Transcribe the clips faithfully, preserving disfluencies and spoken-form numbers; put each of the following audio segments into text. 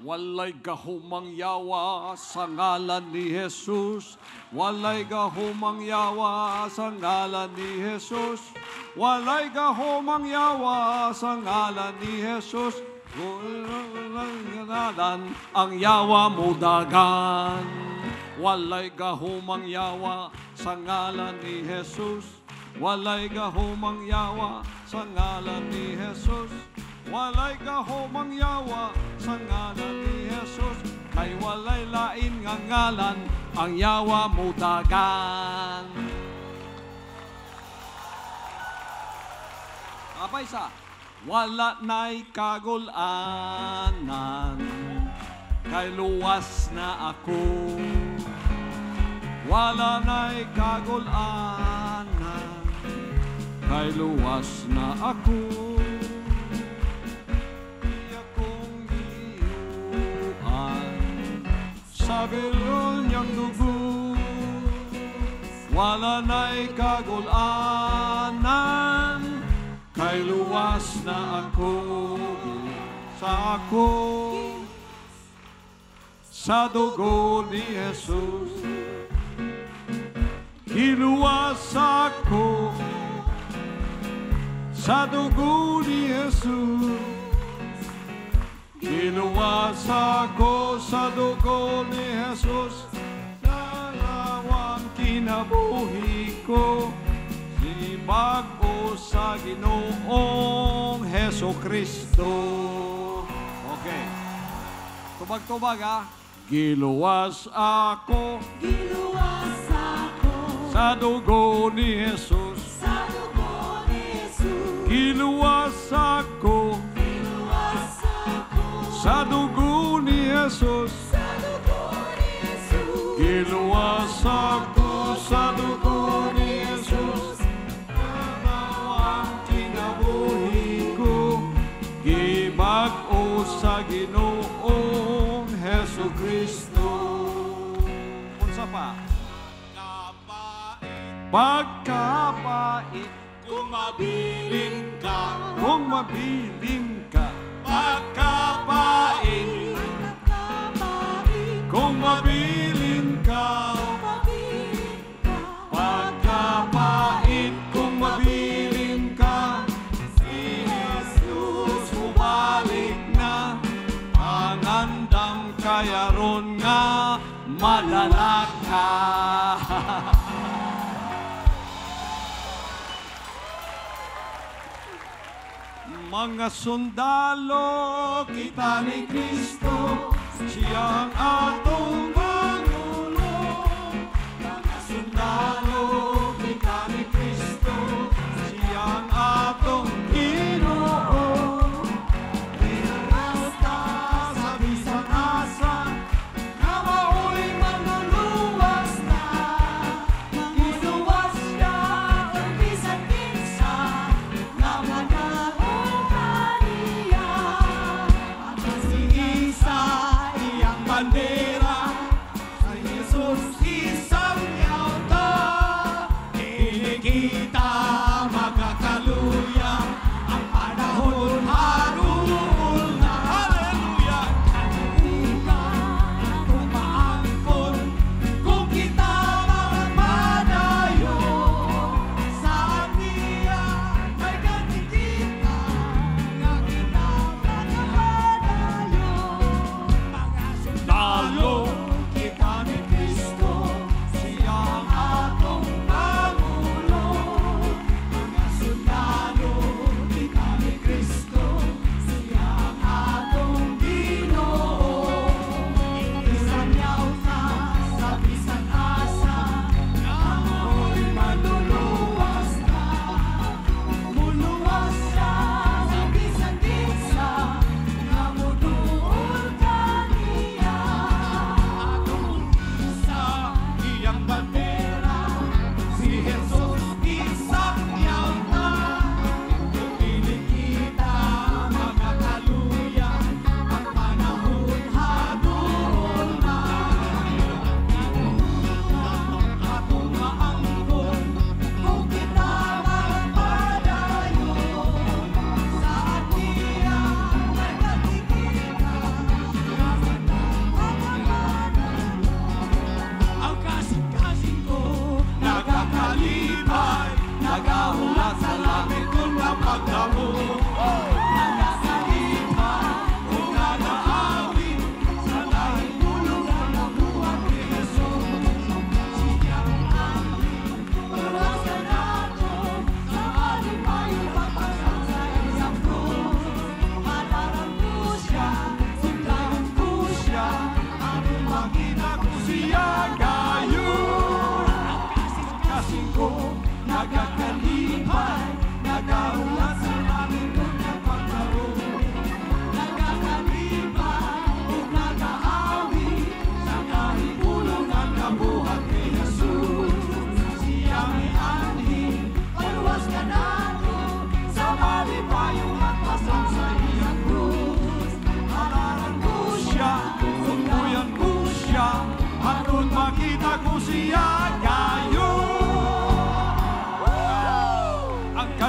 Walay gahumang yawa sa ngalan ni Jesus. Walay gahumang yawa sa ngalan ni Jesus. Walay gahumang yawa sa ngalan ni Jesus. Ang yawa mo dagan. Walay gahumang yawa sa ngalan ni Jesus. Walay gahumang yawa sa ngalan ni Jesus. Walay gahumang yawa sa ngalan ni Jesus. Kay walay lain nga ngalan ang yawa mo dagan. Apay sa wala na'y kagulanan, kay luwas na ako. Wala na'y kagulanan, kay luwas na ako. Di akong giyuan sa bilol niyang dugo. Wala na'y kagulanan, kay luwas na ako sa ako sa dugo ni Jesus. Kiluwas ako sa dugo ni Jesus. Kiluwas ako sa dugo ni Jesus. Dalawang kinabuhi ko, bago sa Ginoong Heso Kristo. Okay. Tubag-tubag ha. Giluwas ako. Giluwas ako. Sa dugo ni Jesus. Sa dugo ni Jesus. Giluwas ako. Giluwas ako. Sa dugo ni Jesus. Sa dugo ni Jesus. Giluwas ako sa dugo ni Jesus. Gibag-o sa Ginoong Heso Kristo. Unsa pa? Pagkapait, Kung mabilin ka, kung mabilin ka. pagkapait, pagkapait, Kung mabilin ka. mabilin ka, Pagkapait, kung mabilin ka. Si Jesus bumalik na. Pangandam kaya ron nga madala ka. Mga sundalo, kita ni Kristo, siya ang atong Pangulo. Mga sundalo, kita ni Kristo, siya ang atong Ginoo. Pinarasta sa bisang asa, na mao'y manluluwas na. Giluwas siya ang bisag kinsa, na manahong kaniya. Isa iyang bandera,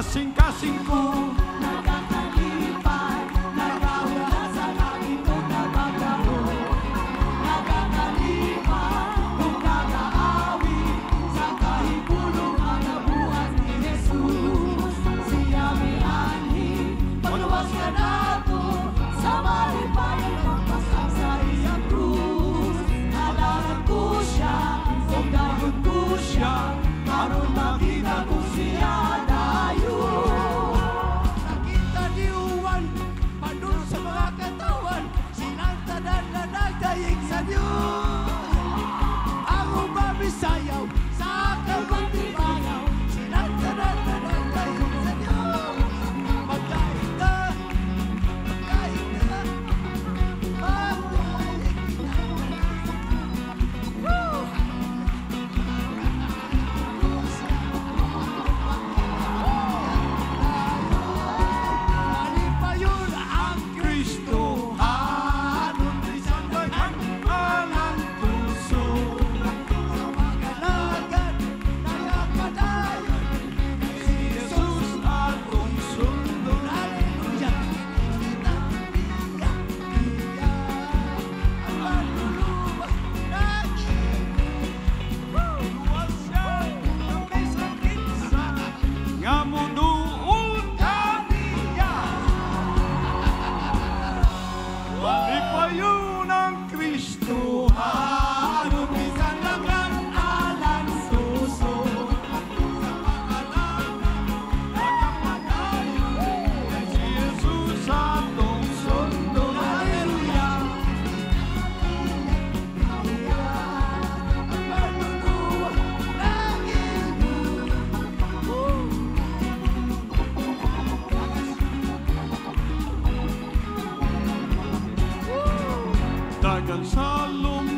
kasing-kasing ko. Nagkakalipay, nagkawala sa langit kung nagbabago. Nagkakalipay, kung nag-aawi sa kahipulungan na buhat ni Jesus. Siya may anhi, pagluwas ka nato sa malipayan magpasang sa iyang krus. Halaran ko siya, kung dayon ko siya, karon makita ko siya dayon. Nakita ni Juan, panuro sa mga katawan, silang tanan na nagdayeg sa Diyos. Ang umabisayaw sa kabantibayaw, silang tanan na nagdayeg sa Diyos. Magkain na, magkain na, magdaig na. Woo! Malipayon ang Kristo, anong risandon ang alang puso. magalagan nagapadayon. Si Jesus atong sundon. Hallelujah! Kita biyak, biyak ang manluluwa natin. Luwas siya ng may sakit sa nga muduon kaniya. Malipayon ang Kristo, Anong risandon ang alang suso. si Jesus atong sundon. Hallelujah! Ang manluluwa natin. Dagan sa